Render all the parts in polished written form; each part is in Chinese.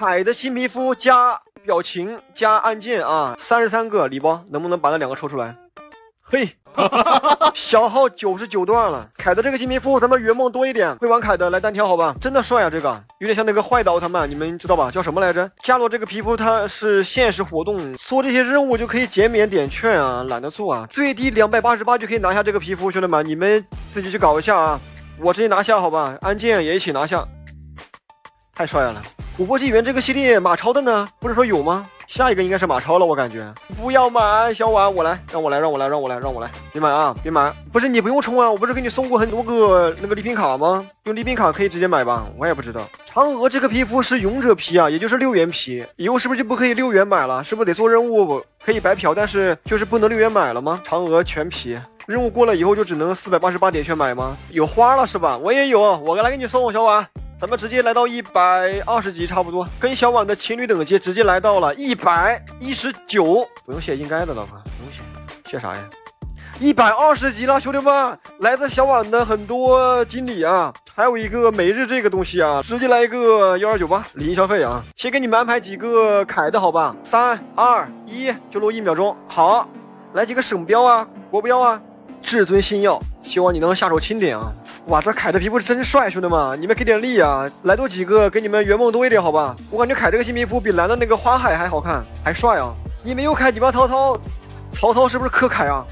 凯的新皮肤加表情加按键啊，33个礼包，能不能把那2个抽出来？嘿，消耗99段了。凯的这个新皮肤，咱们圆梦多一点。会玩凯的来单挑好吧？真的帅啊，这个有点像那个坏刀他们，你们知道吧？叫什么来着？伽罗这个皮肤它是限时活动，做这些任务就可以减免点券啊，懒得做啊。最低288就可以拿下这个皮肤，兄弟们，你们自己去搞一下啊。我直接拿下好吧？按键也一起拿下，太帅了。琥珀纪元这个系列马超的呢？不是说有吗？下一个应该是马超了，我感觉。不要买，小婉，我来，让我来，别买啊，别买！不是你不用充啊，我不是给你送过很多个那个礼品卡吗？用礼品卡可以直接买吧？我也不知道。嫦娥这个皮肤是勇者皮啊，也就是6元皮，以后是不是就不可以6元买了？是不是得做任务可以白嫖，但是就是不能6元买了吗？嫦娥全皮。任务过了以后就只能488点券买吗？有花了是吧？我也有，我来给你送，小婉。咱们直接来到120级，差不多跟小婉的情侣等级直接来到了119，不用写应该的了吧？不用写，写啥呀？120级了，兄弟们，来自小婉的很多锦鲤啊，还有一个每日这个东西啊，直接来一个1298礼金消费啊！先给你们安排几个凯的好吧？3、2、1，就录1秒钟。好，来几个省标啊，国标啊，至尊星耀。希望你能下手轻点啊！哇，这凯的皮肤是真帅，兄弟们，你们给点力啊！来多几个，给你们圆梦多一点，好吧？我感觉凯这个新皮肤比蓝的那个花海还好看，还帅啊！你没有凯，你帮曹操是不是克凯啊？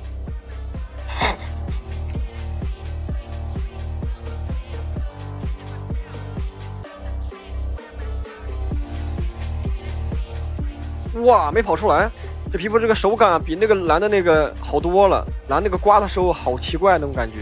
哇，没跑出来。这皮肤这个手感比那个蓝的那个好多了，蓝那个刮的时候好奇怪那种感觉。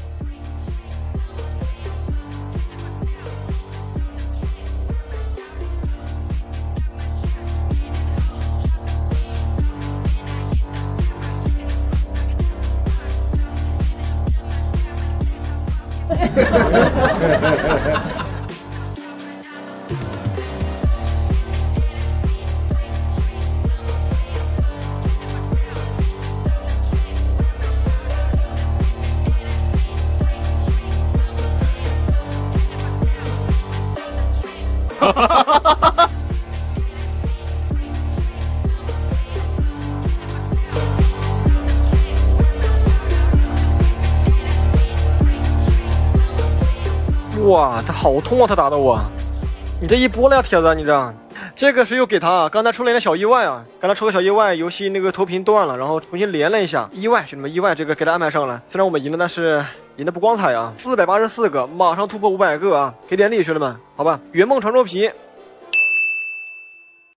哇，他好痛啊！他打的我，你这一波了呀，铁子，你这个是又给他，刚才出了一个小意外啊！刚才出个小意外，游戏那个投屏断了，然后重新连了一下，意外，兄弟们，意外，这个给他安排上了。虽然我们赢了，但是赢的不光彩啊！484个，马上突破500个啊！给点力，兄弟们，好吧？圆梦传说皮